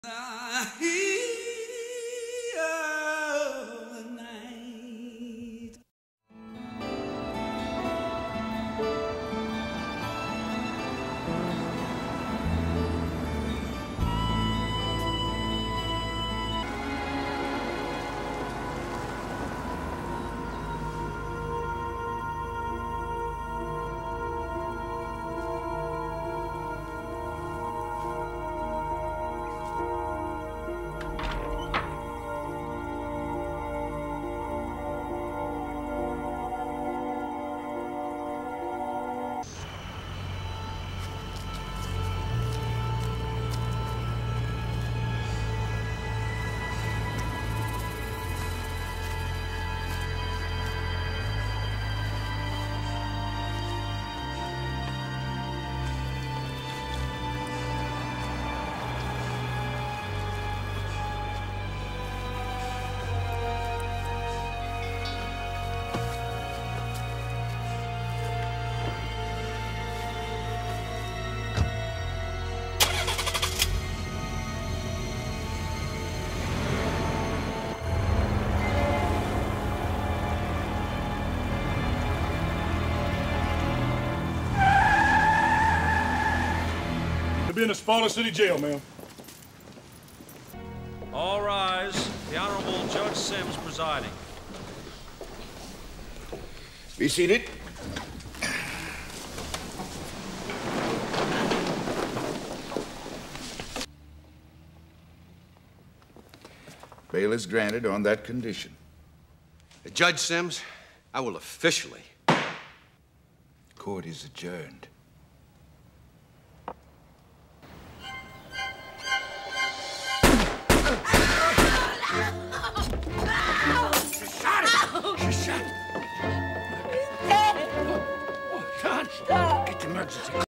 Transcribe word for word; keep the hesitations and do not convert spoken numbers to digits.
They'll be in the Sparta City Jail, ma'am. All rise. The Honorable Judge Sims presiding. Be seated. Bail is granted on that condition. Judge Sims, I will officially. Court is adjourned. She shot him! She shot him! He's dead! Oh, God! Get the emergency.